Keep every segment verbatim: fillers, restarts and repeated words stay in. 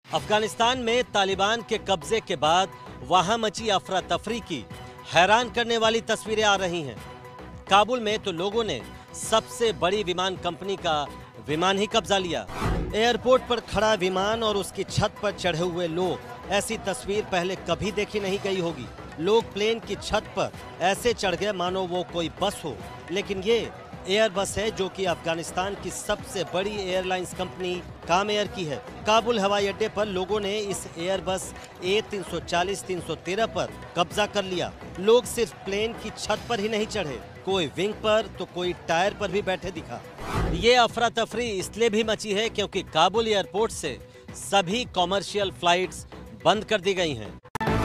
अफगानिस्तान में तालिबान के कब्जे के बाद वहां मची अफरा तफरी की हैरान करने वाली तस्वीरें आ रही हैं। काबुल में तो लोगों ने सबसे बड़ी विमान कंपनी का विमान ही कब्जा लिया। एयरपोर्ट पर खड़ा विमान और उसकी छत पर चढ़े हुए लोग, ऐसी तस्वीर पहले कभी देखी नहीं गई होगी। लोग प्लेन की छत पर ऐसे चढ़ गए मानो वो कोई बस हो, लेकिन ये एयर बस है जो कि अफगानिस्तान की सबसे बड़ी एयरलाइंस कंपनी काम एयर की है। काबुल हवाई अड्डे पर लोगों ने इस एयर बस ए तीन सौ चालीस तीन सौ तेरह पर कब्जा कर लिया। लोग सिर्फ प्लेन की छत पर ही नहीं चढ़े, कोई विंग पर तो कोई टायर पर भी बैठे दिखा। ये अफरा तफरी इसलिए भी मची है क्योंकि काबुल एयरपोर्ट से सभी कॉमर्शियल फ्लाइट्स बंद कर दी गई हैं।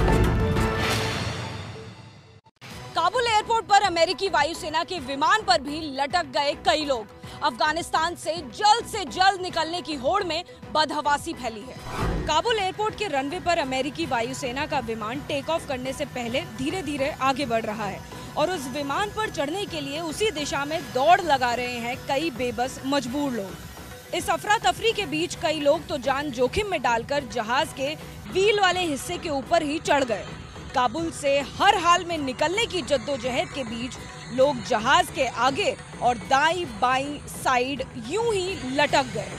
काबुल एयरपोर्ट पर अमेरिकी वायुसेना के विमान पर भी लटक गए कई लोग। अफगानिस्तान से जल्द से जल्द निकलने की होड़ में बदहवासी फैली है। काबुल एयरपोर्ट के रनवे पर अमेरिकी वायुसेना का विमान टेक ऑफ करने से पहले धीरे धीरे आगे बढ़ रहा है और उस विमान पर चढ़ने के लिए उसी दिशा में दौड़ लगा रहे हैं कई बेबस मजबूर लोग। इस अफरा तफरी के बीच कई लोग तो जान जोखिम में डालकर जहाज के व्हील वाले हिस्से के ऊपर ही चढ़ गए। काबुल से हर हाल में निकलने की जद्दोजहद के बीच लोग जहाज के आगे और दाईं बाईं साइड यूं ही लटक गए।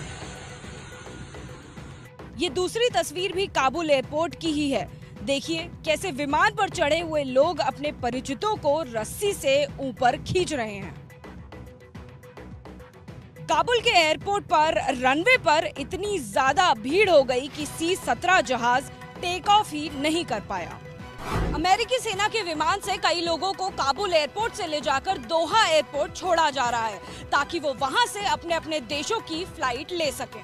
ये दूसरी तस्वीर भी काबुल एयरपोर्ट की ही है। देखिए कैसे विमान पर चढ़े हुए लोग अपने परिचितों को रस्सी से ऊपर खींच रहे हैं। काबुल के एयरपोर्ट पर रनवे पर इतनी ज्यादा भीड़ हो गई कि सी सत्रह जहाज टेक ऑफ ही नहीं कर पाया। अमेरिकी सेना के विमान से कई लोगों को काबुल एयरपोर्ट से ले जाकर दोहा एयरपोर्ट छोड़ा जा रहा है ताकि वो वहां से अपने अपने देशों की फ्लाइट ले सकें।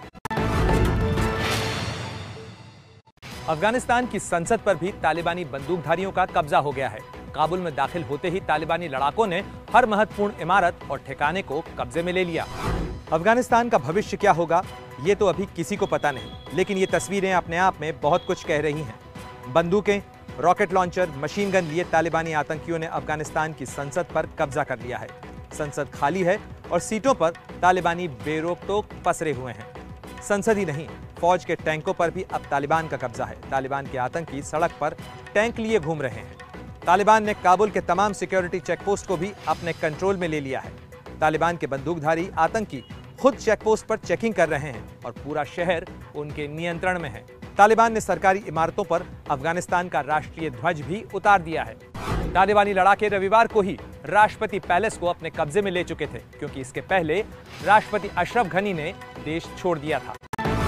अफगानिस्तान की संसद पर भी तालिबानी बंदूकधारियों का कब्जा हो गया है। काबुल में दाखिल होते ही तालिबानी लड़ाकों ने हर महत्वपूर्ण इमारत और ठिकाने को कब्जे में ले लिया। अफगानिस्तान का भविष्य क्या होगा ये तो अभी किसी को पता नहीं, लेकिन ये तस्वीरें अपने आप में बहुत कुछ कह रही हैं। बंदूकें, रॉकेट लॉन्चर, मशीन गन लिए तालिबानी आतंकियों ने अफगानिस्तान की संसद पर कब्जा कर लिया है। संसद खाली है और सीटों पर तालिबानी बेरोक-टोक पसरे हुए हैं। संसद ही नहीं, फौज के टैंकों पर भी अब तालिबान का कब्जा है। तालिबान के आतंकी सड़क पर टैंक लिए घूम रहे हैं। तालिबान ने काबुल के तमाम सिक्योरिटी चेकपोस्ट को भी अपने कंट्रोल में ले लिया है। तालिबान के बंदूकधारी आतंकी खुद चेकपोस्ट पर चेकिंग कर रहे हैं और पूरा शहर उनके नियंत्रण में है। तालिबान ने सरकारी इमारतों पर अफगानिस्तान का राष्ट्रीय ध्वज भी उतार दिया है। तालिबानी लड़ाके रविवार को ही राष्ट्रपति पैलेस को अपने कब्जे में ले चुके थे, क्योंकि इसके पहले राष्ट्रपति अशरफ घनी ने देश छोड़ दिया था।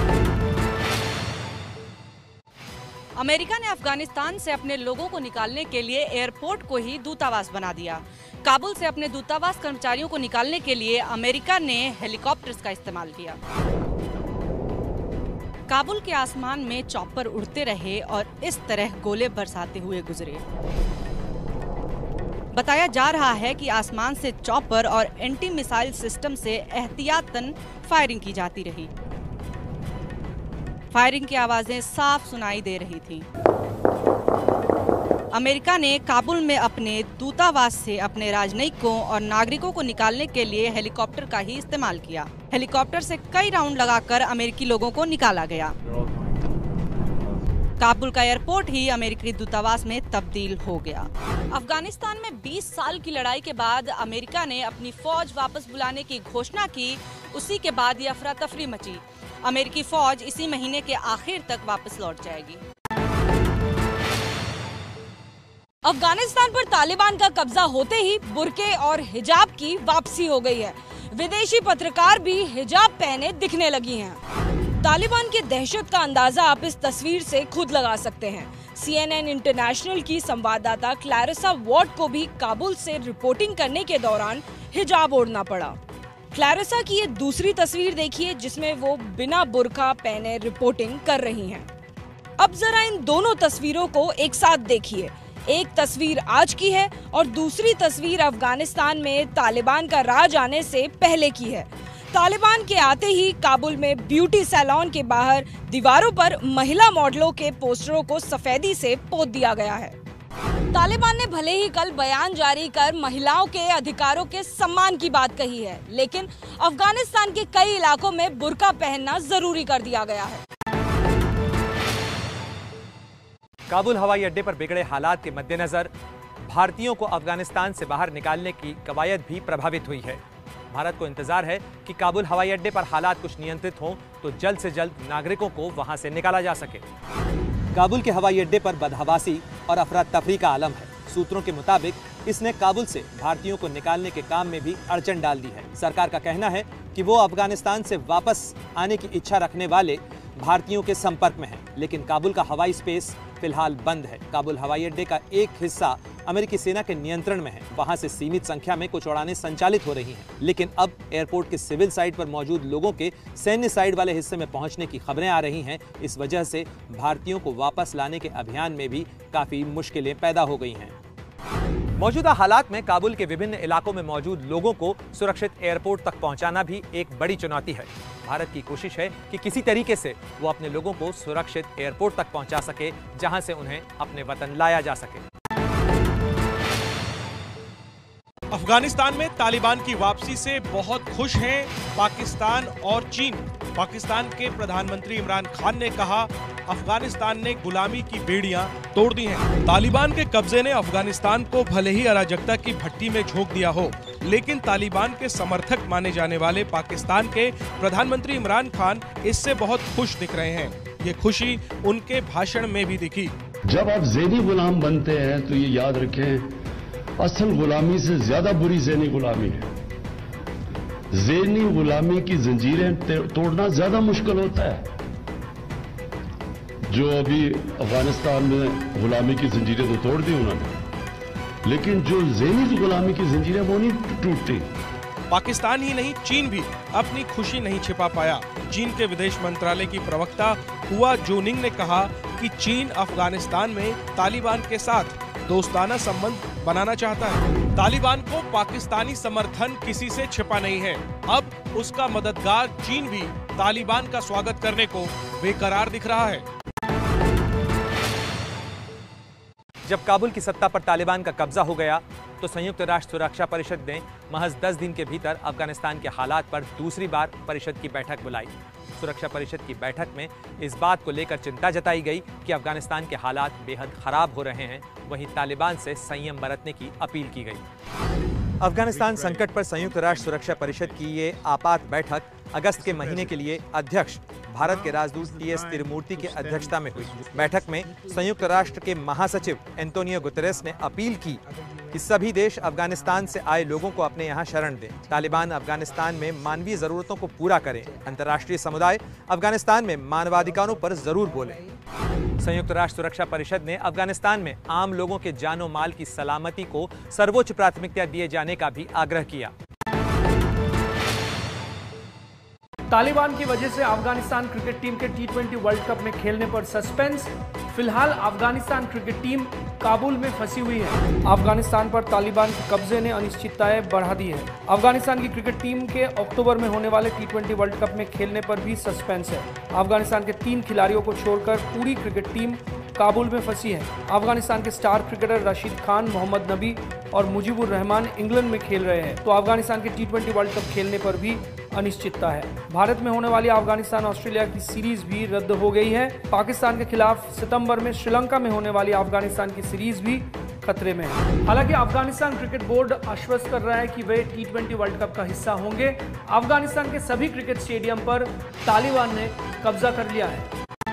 अमेरिका ने अफगानिस्तान से अपने लोगों को निकालने के लिए एयरपोर्ट को ही दूतावास बना दिया। काबुल से अपने दूतावास कर्मचारियों को निकालने के लिए अमेरिका ने हेलीकॉप्टर्स का इस्तेमाल किया। काबुल के आसमान में चॉपर उड़ते रहे और इस तरह गोले बरसाते हुए गुजरे। बताया जा रहा है कि आसमान से चॉपर और एंटी मिसाइल सिस्टम से एहतियातन फायरिंग की जाती रही। फायरिंग की आवाजें साफ सुनाई दे रही थीं। अमेरिका ने काबुल में अपने दूतावास से अपने राजनयिकों और नागरिकों को निकालने के लिए हेलीकॉप्टर का ही इस्तेमाल किया। हेलीकॉप्टर से कई राउंड लगाकर अमेरिकी लोगों को निकाला गया। काबुल का एयरपोर्ट ही अमेरिकी दूतावास में तब्दील हो गया। अफगानिस्तान में बीस साल की लड़ाई के बाद अमेरिका ने अपनी फौज वापस बुलाने की घोषणा की। उसी के बाद ये अफरा तफरी मची। अमेरिकी फौज इसी महीने के आखिर तक वापस लौट जाएगी। अफगानिस्तान पर तालिबान का कब्जा होते ही बुर्के और हिजाब की वापसी हो गई है। विदेशी पत्रकार भी हिजाब पहने दिखने लगी हैं। तालिबान की दहशत का अंदाजा आप इस तस्वीर से खुद लगा सकते हैं। सी एन एन इंटरनेशनल की संवाददाता क्लैरिसा वॉट को भी काबुल से रिपोर्टिंग करने के दौरान हिजाब ओढ़ना पड़ा। क्लैरिसा की ये दूसरी तस्वीर देखिए जिसमें वो बिना बुर्का पहने रिपोर्टिंग कर रही हैं। अब जरा इन दोनों तस्वीरों को एक साथ देखिए। एक तस्वीर आज की है और दूसरी तस्वीर अफगानिस्तान में तालिबान का राज आने से पहले की है। तालिबान के आते ही काबुल में ब्यूटी सैलून के बाहर दीवारों पर महिला मॉडलों के पोस्टरों को सफेदी से पोत दिया गया है। तालिबान ने भले ही कल बयान जारी कर महिलाओं के अधिकारों के सम्मान की बात कही है, लेकिन अफगानिस्तान के कई इलाकों में बुर्का पहनना जरूरी कर दिया गया है। काबुल हवाई अड्डे पर बिगड़े हालात के मद्देनजर भारतीयों को अफगानिस्तान से बाहर निकालने की कवायद भी प्रभावित हुई है। भारत को इंतजार है कि काबुल हवाई अड्डे पर हालात कुछ नियंत्रित हों तो जल्द से जल्द नागरिकों को वहां से निकाला जा सके। काबुल के हवाई अड्डे पर बदहवासी और अफरा तफरी का आलम है। सूत्रों के मुताबिक इसने काबुल से भारतीयों को निकालने के काम में भी अड़चन डाल दी है। सरकार का कहना है कि वो अफगानिस्तान से वापस आने की इच्छा रखने वाले भारतीयों के संपर्क में है, लेकिन काबुल का हवाई स्पेस फिलहाल बंद है। काबुल हवाई अड्डे का एक हिस्सा अमेरिकी सेना के नियंत्रण में है। वहां से सीमित संख्या में कुछ उड़ानें संचालित हो रही हैं, लेकिन अब एयरपोर्ट के सिविल साइड पर मौजूद लोगों के सैन्य साइड वाले हिस्से में पहुंचने की खबरें आ रही हैं। इस वजह से भारतीयों को वापस लाने के अभियान में भी काफी मुश्किलें पैदा हो गई हैं। मौजूदा हालात में काबुल के विभिन्न इलाकों में मौजूद लोगों को सुरक्षित एयरपोर्ट तक पहुंचाना भी एक बड़ी चुनौती है। भारत की कोशिश है कि किसी तरीके से वो अपने लोगों को सुरक्षित एयरपोर्ट तक पहुंचा सके, जहां से उन्हें अपने वतन लाया जा सके। अफगानिस्तान में तालिबान की वापसी से बहुत खुश हैं पाकिस्तान और चीन। पाकिस्तान के प्रधानमंत्री इमरान खान ने कहा, अफगानिस्तान ने गुलामी की बेड़ियां तोड़ दी हैं। तालिबान के कब्जे ने अफगानिस्तान को भले ही अराजकता की भट्टी में झोंक दिया हो, लेकिन तालिबान के समर्थक माने जाने वाले पाकिस्तान के प्रधानमंत्री इमरान खान इससे बहुत खुश दिख रहे हैं। ये खुशी उनके भाषण में भी दिखी। जब आप ज़ेनी गुलाम बनते हैं तो ये याद रखें, असल गुलामी से ज्यादा बुरी ज़ेनी गुलामी है। ज़ेनी गुलामी की जंजीरें तोड़ना ज्यादा मुश्किल होता है। जो अभी अफगानिस्तान में गुलामी की जंजीरें तो तोड़ दी उन्होंने, लेकिन जो ज़ेनी गुलामी की जंजीरें वो नहीं टूटती। पाकिस्तान ही नहीं, चीन भी अपनी खुशी नहीं छिपा पाया। चीन के विदेश मंत्रालय की प्रवक्ता हुआ जूनिंग ने कहा कि चीन अफगानिस्तान में तालिबान के साथ दोस्ताना संबंध बनाना चाहता है। तालिबान को पाकिस्तानी समर्थन किसी से छिपा नहीं है। अब उसका मददगार चीन भी तालिबान का स्वागत करने को बेकरार दिख रहा है। जब काबुल की सत्ता पर तालिबान का कब्जा हो गया तो संयुक्त राष्ट्र सुरक्षा परिषद ने महज दस दिन के भीतर अफगानिस्तान के हालात पर दूसरी बार परिषद की बैठक बुलाई। सुरक्षा परिषद की बैठक में इस बात को लेकर चिंता जताई गई कि अफगानिस्तान के हालात बेहद खराब हो रहे हैं। वहीं तालिबान से संयम बरतने की अपील की गई। अफगानिस्तान संकट पर संयुक्त राष्ट्र सुरक्षा परिषद की ये आपात बैठक अगस्त के महीने के लिए अध्यक्ष भारत के राजदूत टी एस तिरुमूर्ति की अध्यक्षता में हुई। बैठक में संयुक्त राष्ट्र के महासचिव एंटोनियो गुतेरेस ने अपील की कि सभी देश अफगानिस्तान से आए लोगों को अपने यहाँ शरण दें। तालिबान अफगानिस्तान में मानवीय जरूरतों को पूरा करें। अंतर्राष्ट्रीय समुदाय अफगानिस्तान में मानवाधिकारों पर जरूर बोले। संयुक्त राष्ट्र सुरक्षा परिषद ने अफगानिस्तान में आम लोगों के जानो माल की सलामती को सर्वोच्च प्राथमिकता दिए जाने का भी आग्रह किया। तालिबान की वजह से अफगानिस्तान क्रिकेट टीम के टी ट्वेंटी वर्ल्ड कप में खेलने पर सस्पेंस। फिलहाल अफगानिस्तान क्रिकेट टीम काबुल में फंसी हुई है। अफगानिस्तान पर तालिबान के कब्जे ने अनिश्चितताएं बढ़ा दी है। अफगानिस्तान की क्रिकेट टीम के अक्टूबर में होने वाले टी ट्वेंटी वर्ल्ड कप में खेलने पर भी सस्पेंस है। अफगानिस्तान के तीन खिलाड़ियों को छोड़कर पूरी क्रिकेट टीम काबुल में फंसी है। अफगानिस्तान के स्टार क्रिकेटर रशीद खान, मोहम्मद नबी और मुजीबुर रहमान इंग्लैंड में खेल रहे हैं, तो अफगानिस्तान के टी ट्वेंटी वर्ल्ड कप खेलने पर भी अनिश्चितता है। भारत में होने वाली अफगानिस्तान ऑस्ट्रेलिया की सीरीज भी रद्द हो गई है। पाकिस्तान के खिलाफ सितंबर में श्रीलंका में होने वाली अफगानिस्तान की सीरीज भी खतरे में है। हालांकि अफगानिस्तान क्रिकेट बोर्ड आश्वस्त कर रहा है कि वे टी ट्वेंटी वर्ल्ड कप का हिस्सा होंगे। अफगानिस्तान के सभी क्रिकेट स्टेडियम पर तालिबान ने कब्जा कर लिया है।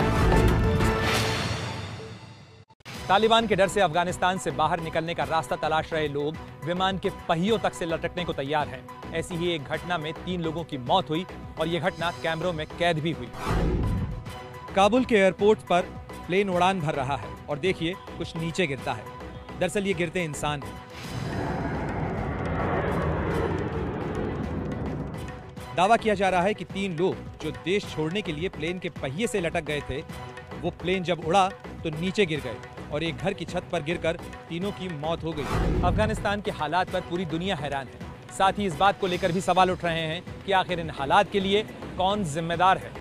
तालिबान के डर से अफगानिस्तान से बाहर निकलने का रास्ता तलाश रहे लोग विमान के पहियों तक से लटकने को तैयार हैं। ऐसी ही एक घटना में तीन लोगों की मौत हुई और यह घटना कैमरों में कैद भी हुई। काबुल के एयरपोर्ट पर प्लेन उड़ान भर रहा है और देखिए कुछ नीचे गिरता है। दरअसल ये गिरते इंसान हैं। दावा किया जा रहा है कि तीन लोग जो देश छोड़ने के लिए प्लेन के पहिए से लटक गए थे, वो प्लेन जब उड़ा तो नीचे गिर गए और एक घर की छत पर गिरकर तीनों की मौत हो गई। अफगानिस्तान के हालात पर पूरी दुनिया हैरान है। साथ ही इस बात को लेकर भी सवाल उठ रहे हैं कि आखिर इन हालात के लिए कौन जिम्मेदार है।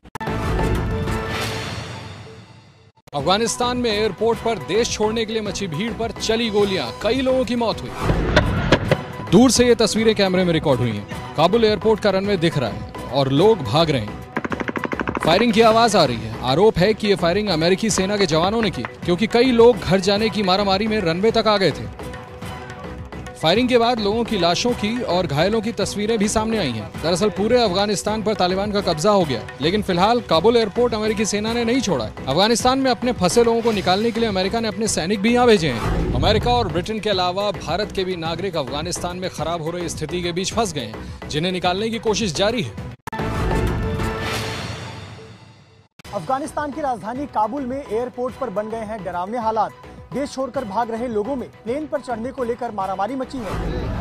अफगानिस्तान में एयरपोर्ट पर देश छोड़ने के लिए मची भीड़ पर चली गोलियां, कई लोगों की मौत हुई। दूर से ये तस्वीरें कैमरे में रिकॉर्ड हुई हैं। काबुल एयरपोर्ट का रनवे दिख रहा है और लोग भाग रहे हैं। फायरिंग की आवाज आ रही है। आरोप है कि ये फायरिंग अमेरिकी सेना के जवानों ने की, क्योंकि कई लोग घर जाने की मारामारी में रनवे तक आ गए थे। फायरिंग के बाद लोगों की लाशों की और घायलों की तस्वीरें भी सामने आई हैं। दरअसल पूरे अफगानिस्तान पर तालिबान का कब्जा हो गया, लेकिन फिलहाल काबुल एयरपोर्ट अमेरिकी सेना ने नहीं छोड़ा है। अफगानिस्तान में अपने फंसे लोगों को निकालने के लिए अमेरिका ने अपने सैनिक भी यहाँ भेजे हैं। अमेरिका और ब्रिटेन के अलावा भारत के भी नागरिक अफगानिस्तान में खराब हो रही स्थिति के बीच फंस गए हैं, जिन्हें निकालने की कोशिश जारी है। अफगानिस्तान की राजधानी काबुल में एयरपोर्ट पर बन गए हैं डरावने हालात। देश छोड़कर भाग रहे लोगों में प्लेन पर चढ़ने को लेकर मारामारी मची है।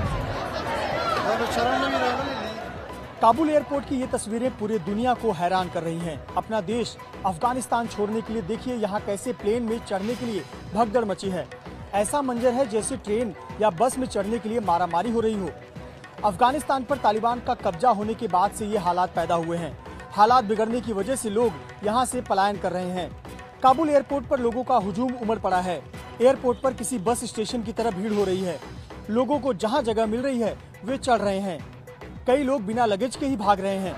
काबुल एयरपोर्ट की ये तस्वीरें पूरे दुनिया को हैरान कर रही हैं। अपना देश अफगानिस्तान छोड़ने के लिए देखिए यहाँ कैसे प्लेन में चढ़ने के लिए भगदड़ मची है। ऐसा मंजर है जैसे ट्रेन या बस में चढ़ने के लिए मारामारी हो रही हो। अफगानिस्तान पर तालिबान का कब्जा होने के बाद से ये हालात पैदा हुए हैं। हालात बिगड़ने की वजह से लोग यहाँ से पलायन कर रहे हैं। काबुल एयरपोर्ट पर लोगों का हुजूम उमड़ पड़ा है। एयरपोर्ट पर किसी बस स्टेशन की तरह भीड़ हो रही है। लोगों को जहाँ जगह मिल रही है वे चढ़ रहे हैं। कई लोग बिना लगेज के ही भाग रहे हैं।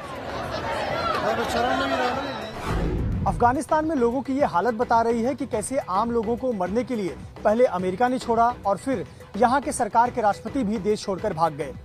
अफगानिस्तान में लोगों की ये हालत बता रही है कि कैसे आम लोगों को मरने के लिए पहले अमेरिका ने छोड़ा और फिर यहाँ के सरकार के राष्ट्रपति भी देश छोड़कर भाग गए।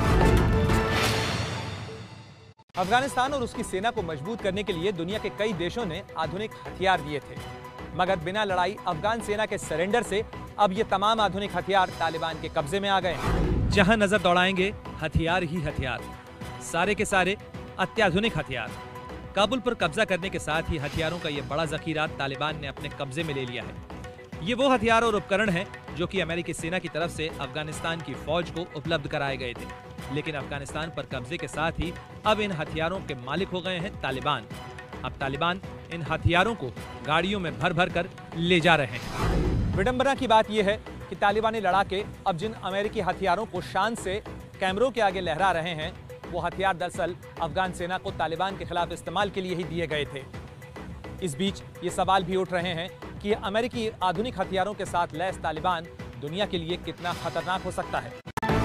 अफगानिस्तान और उसकी सेना को मजबूत करने के लिए दुनिया के कई देशों ने आधुनिक हथियार दिए थे, मगर बिना लड़ाई अफगान सेना के सरेंडर से अब ये तमाम आधुनिक हथियार तालिबान के कब्जे में आ गए हैं। जहां नजर दौड़ाएंगे हथियार ही हथियार, सारे के सारे अत्याधुनिक हथियार। काबुल पर कब्जा करने के साथ ही हथियारों का ये बड़ा जखीरा तालिबान ने अपने कब्जे में ले लिया है। ये वो हथियार और उपकरण हैं जो कि अमेरिकी सेना की तरफ से अफगानिस्तान की फौज को उपलब्ध कराए गए थे, लेकिन अफगानिस्तान पर कब्जे के साथ ही अब इन हथियारों के मालिक हो गए हैं तालिबान। अब तालिबान इन हथियारों को गाड़ियों में भर भर कर ले जा रहे हैं। विडंबना की बात यह है कि तालिबानी लड़ाके अब जिन अमेरिकी हथियारों को शान से कैमरों के आगे लहरा रहे हैं, वो हथियार दरअसल अफगान सेना को तालिबान के खिलाफ इस्तेमाल के लिए ही दिए गए थे। इस बीच ये सवाल भी उठ रहे हैं कि अमेरिकी आधुनिक हथियारों के साथ लैस तालिबान दुनिया के लिए कितना खतरनाक हो सकता है।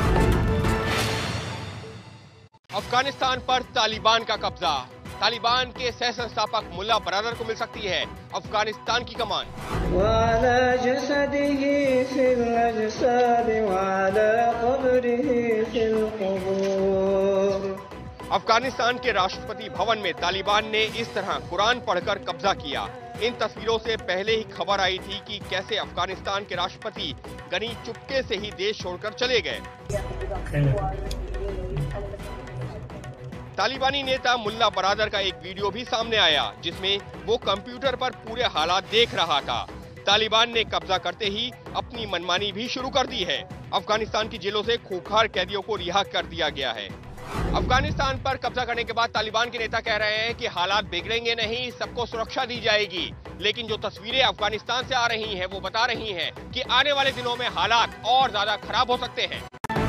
अफगानिस्तान पर तालिबान का कब्जा, तालिबान के सह संस्थापक मुल्ला बरादर को मिल सकती है अफगानिस्तान की कमान। अफगानिस्तान के राष्ट्रपति भवन में तालिबान ने इस तरह कुरान पढ़कर कब्जा किया। इन तस्वीरों से पहले ही खबर आई थी कि कैसे अफगानिस्तान के राष्ट्रपति गनी चुपके से ही देश छोड़कर चले गए। तालिबानी नेता मुल्ला बरादर का एक वीडियो भी सामने आया, जिसमें वो कंप्यूटर पर पूरे हालात देख रहा था। तालिबान ने कब्जा करते ही अपनी मनमानी भी शुरू कर दी है। अफगानिस्तान की जेलों से खूंखार कैदियों को रिहा कर दिया गया है। अफगानिस्तान पर कब्जा करने के बाद तालिबान के नेता कह रहे हैं कि हालात बिगड़ेंगे नहीं, सबको सुरक्षा दी जाएगी। लेकिन जो तस्वीरें अफगानिस्तान से आ रही हैं, वो बता रही हैं कि आने वाले दिनों में हालात और ज्यादा खराब हो सकते हैं।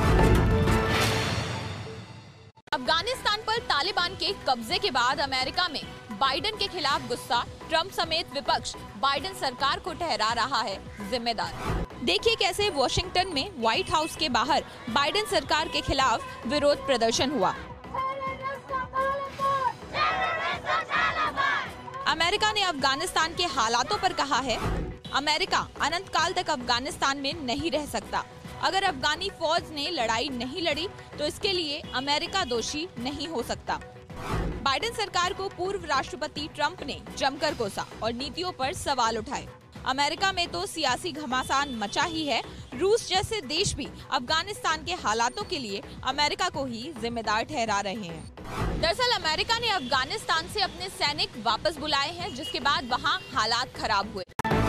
अफगानिस्तान पर तालिबान के कब्जे के बाद अमेरिका में बाइडेन के खिलाफ गुस्सा, ट्रंप समेत विपक्ष बाइडेन सरकार को ठहरा रहा है जिम्मेदार। देखिए कैसे वॉशिंगटन में व्हाइट हाउस के बाहर बाइडेन सरकार के खिलाफ विरोध प्रदर्शन हुआ। अमेरिका ने अफगानिस्तान के हालातों पर कहा है, अमेरिका अनंत काल तक अफगानिस्तान में नहीं रह सकता। अगर अफगानी फौज ने लड़ाई नहीं लड़ी तो इसके लिए अमेरिका दोषी नहीं हो सकता। बाइडेन सरकार को पूर्व राष्ट्रपति ट्रंप ने जमकर कोसा और नीतियों पर सवाल उठाए। अमेरिका में तो सियासी घमासान मचा ही है। रूस जैसे देश भी अफगानिस्तान के हालातों के लिए अमेरिका को ही जिम्मेदार ठहरा रहे हैं। दरअसल अमेरिका ने अफगानिस्तान से अपने सैनिक वापस बुलाए हैं, जिसके बाद वहां हालात खराब हुए।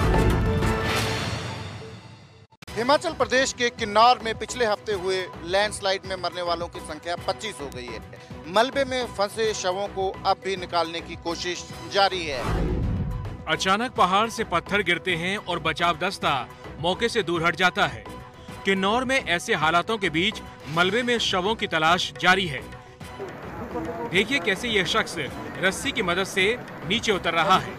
हिमाचल प्रदेश के किन्नौर में पिछले हफ्ते हुए लैंडस्लाइड में मरने वालों की संख्या पच्चीस हो गई है। मलबे में फंसे शवों को अब भी निकालने की कोशिश जारी है। अचानक पहाड़ से पत्थर गिरते हैं और बचाव दस्ता मौके से दूर हट जाता है। किन्नौर में ऐसे हालातों के बीच मलबे में शवों की तलाश जारी है। देखिए कैसे यह शख्स रस्सी की मदद से नीचे उतर रहा है।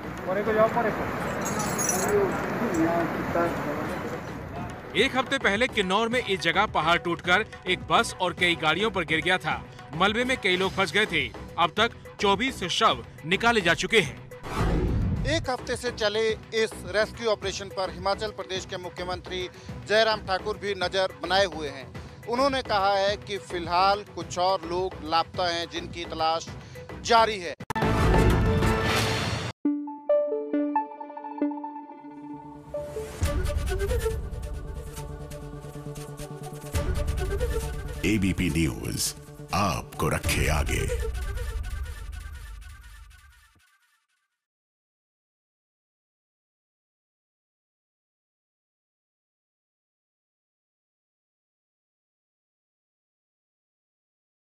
एक हफ्ते पहले किन्नौर में इस जगह पहाड़ टूटकर एक बस और कई गाड़ियों पर गिर गया था। मलबे में कई लोग फंस गए थे। अब तक चौबीस शव निकाले जा चुके हैं। एक हफ्ते से चले इस रेस्क्यू ऑपरेशन पर हिमाचल प्रदेश के मुख्यमंत्री जयराम ठाकुर भी नजर बनाए हुए हैं। उन्होंने कहा है कि फिलहाल कुछ और लोग लापता हैं जिनकी तलाश जारी है। एबीपी न्यूज आपको रखे आगे।